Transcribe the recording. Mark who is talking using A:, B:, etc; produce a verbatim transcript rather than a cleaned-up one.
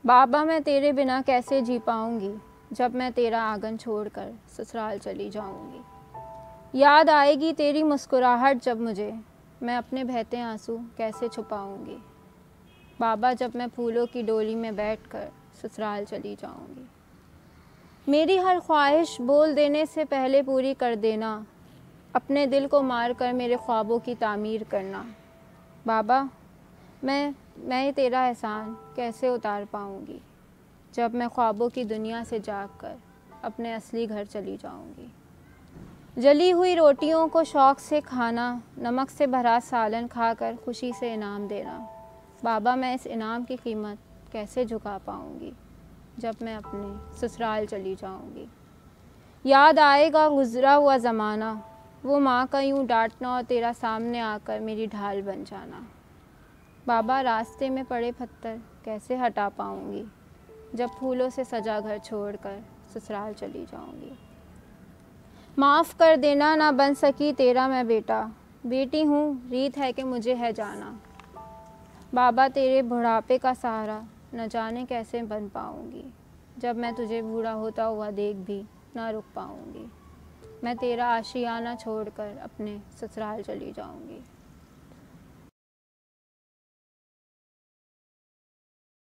A: बाबा मैं तेरे बिना कैसे जी पाऊँगी, जब मैं तेरा आंगन छोड़कर ससुराल चली जाऊँगी। याद आएगी तेरी मुस्कुराहट जब मुझे, मैं अपने बहते आंसू कैसे छुपाऊँगी। बाबा जब मैं फूलों की डोली में बैठकर ससुराल चली जाऊँगी। मेरी हर ख्वाहिश बोल देने से पहले पूरी कर देना, अपने दिल को मार कर मेरे ख्वाबों की तामीर करना। बाबा मैं मैं तेरा एहसान कैसे उतार पाऊँगी, जब मैं ख्वाबों की दुनिया से जाग कर अपने असली घर चली जाऊँगी। जली हुई रोटियों को शौक़ से खाना, नमक से भरा सालन खाकर खुशी से इनाम देना। बाबा मैं इस इनाम की कीमत कैसे झुका पाऊँगी, जब मैं अपने ससुराल चली जाऊँगी। याद आएगा गुज़रा हुआ ज़माना, वो माँ का यूँ डांटना और तेरा सामने आकर मेरी ढाल बन जाना। बाबा रास्ते में पड़े पत्थर कैसे हटा पाऊँगी, जब फूलों से सजा घर छोड़कर ससुराल चली जाऊँगी। माफ़ कर देना ना बन सकी तेरा मैं बेटा, बेटी हूँ रीत है कि मुझे है जाना। बाबा तेरे बुढ़ापे का सहारा न जाने कैसे बन पाऊँगी, जब मैं तुझे बूढ़ा होता हुआ देख भी ना रुक पाऊँगी। मैं तेरा आशियाना छोड़कर अपने ससुराल चली जाऊँगी।